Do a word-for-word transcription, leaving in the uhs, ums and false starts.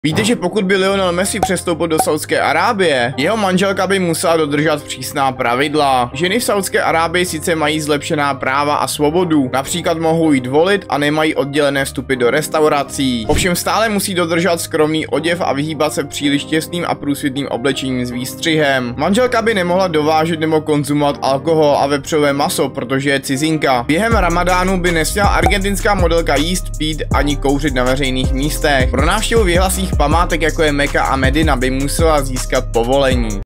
Víte, že pokud by Lionel Messi přestoupil do Saúdské Arábie, jeho manželka by musela dodržet přísná pravidla. Ženy v Saúdské Arábii sice mají zlepšená práva a svobodu, například mohou jít volit a nemají oddělené vstupy do restaurací. Ovšem stále musí dodržet skromný oděv a vyhýbat se příliš těsným a průsvitným oblečením s výstřihem. Manželka by nemohla dovážet nebo konzumovat alkohol a vepřové maso, protože je cizinka. Během Ramadánu by nesměla argentinská modelka jíst, pít ani kouřit na veřejných místech. Pro návštěvu věhlasých památek jako je Meka a Medina by musela získat povolení.